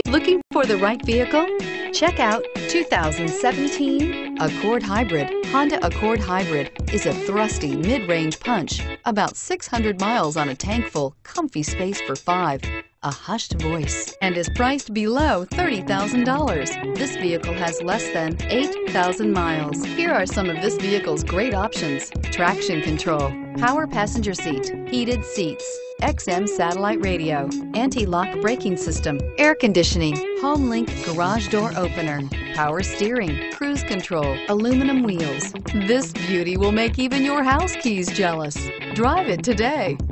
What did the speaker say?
Looking for the right vehicle? Check out 2017 Accord Hybrid. Honda Accord Hybrid is a thrusty mid-range punch, about 600 miles on a tank full, comfy space for 5, a hushed voice, and is priced below $30,000. This vehicle has less than 8,000 miles. Here are some of this vehicle's great options: traction control, power passenger seat, heated seats, XM satellite radio, anti-lock braking system, air conditioning, HomeLink garage door opener, power steering, cruise control, aluminum wheels. This beauty will make even your house keys jealous. Drive it today.